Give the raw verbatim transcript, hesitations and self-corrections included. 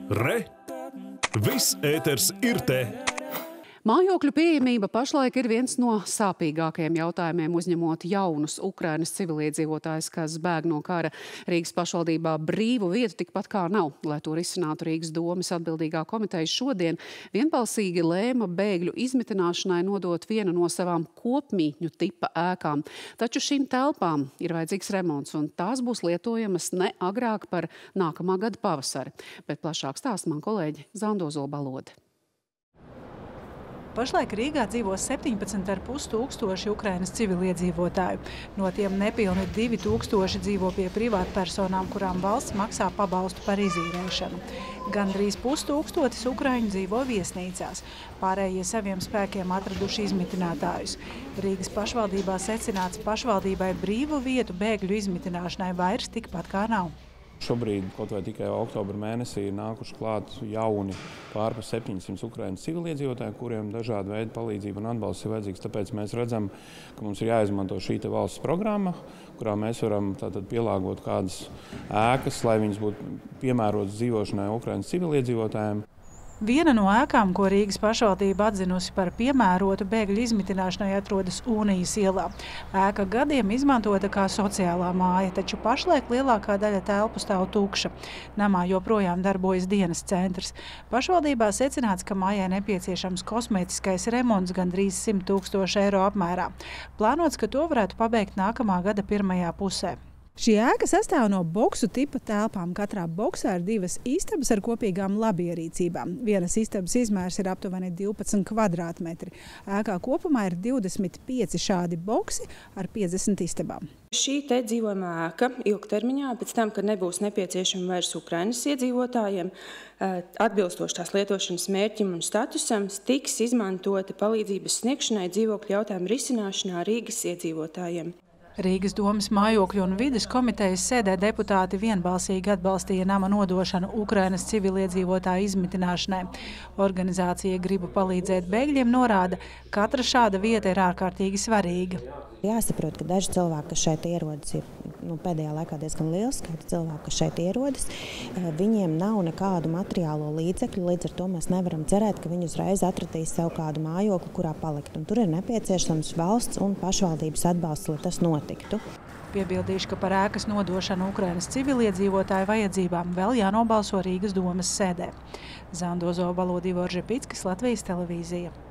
Re! Viss ēters ir te! Mājokļu pieejamība pašlaik ir viens no sāpīgākajiem jautājumiem, uzņemot jaunus Ukrainas civiliedzīvotājus, kas bēg no kara. Rīgas pašvaldībā brīvu vietu tikpat kā nav. Lai to risinātu, Rīgas domes atbildīgā komiteja šodien vienbalsīgi lēma bēgļu izmitināšanai nodot vienu no savām kopmītņu tipa ēkām. Taču šīm telpām ir vajadzīgs remonts, un tās būs lietojamas ne agrāk par nākamā gada pavasari. Bet plašāk stāsta man kolēģi Zanda Ozolbalode. Pašlaik Rīgā dzīvo septiņpadsmit ar pus tūkstoši Ukrainas civiliedzīvotāju. No tiem nepilni divi tūkstoši dzīvo pie privātpersonām, kurām valsts maksā pabalstu par izīrēšanu. Gandrīz pustūkstotis ukraiņu dzīvo viesnīcās. Pārējie saviem spēkiem atraduši izmitinātājus. Rīgas pašvaldībā secināts, pašvaldībai brīvu vietu bēgļu izmitināšanai vairs tikpat kā nav. Šobrīd, kaut vai tikai oktobra mēnesī, ir nākuši klāt jauni pār par septiņsimt Ukrainas civiliedzīvotāji, kuriem dažāda veida palīdzība un atbalsts ir vajadzīgs. Tāpēc mēs redzam, ka mums ir jāizmanto šī valsts programma, kurā mēs varam tātad pielāgot kādas ēkas, lai viņas būtu piemērotas dzīvošanai Ukrainas civiliedzīvotājiem. Viena no ēkām, ko Rīgas pašvaldība atzinusi par piemērotu bēgļu izmitināšanai, atrodas Unijas ielā. Ēka gadiem izmantota kā sociālā māja, taču pašlaik lielākā daļa telpu stāv tukša. Namā joprojām darbojas dienas centrs. Pašvaldībā secināts, ka mājai nepieciešams kosmētiskais remonts gandrīz simt tūkstoši eiro apmērā. Plānots, ka to varētu pabeigt nākamā gada pirmajā pusē. Šī ēka sastāv no boksu tipa telpām. Katrā boksā ir divas istabas ar kopīgām labierīcībām. Vienas istabas izmērs ir aptuveni divpadsmit kvadrātmetri. Ēkā kopumā ir divdesmit pieci šādi boksi ar piecdesmit istabām. Šī te dzīvojamā ēka ilgtermiņā, pēc tam, kad nebūs nepieciešama vairs Ukrainas iedzīvotājiem, atbilstoši tās lietošanas mērķim un statusam, tiks izmantota palīdzības sniegšanai dzīvokļu jautājumu risināšanā Rīgas iedzīvotājiem. Rīgas domes mājokļu un vides komitejas sēdē deputāti vienbalsīgi atbalstīja nama nodošanu Ukrainas civiliedzīvotāju izmitināšanai. Organizācija Gribu palīdzēt bēgļiem norāda, ka katra šāda vieta ir ārkārtīgi svarīga. Jāsaprot, ka daži cilvēki, kas šeit ierodas, ir nu, pēdējā laikā diezgan liels skaits cilvēku, kas šeit ierodas. Viņiem nav nekādu materiālo līdzekļu, līdz ar to mēs nevaram cerēt, ka viņi uzreiz atradīs sev kādu mājokli, kurā palikt. Un tur ir nepieciešams valsts un pašvaldības atbalsts, lai tas notiktu. Piebildīšu, ka par ēkas nodošanu Ukrainas civiliedzīvotāju vajadzībām vēl jānobalso Rīgas domes sēdē. Zanda Ozolbalode, Ivo Žepickas, Latvijas televīzija.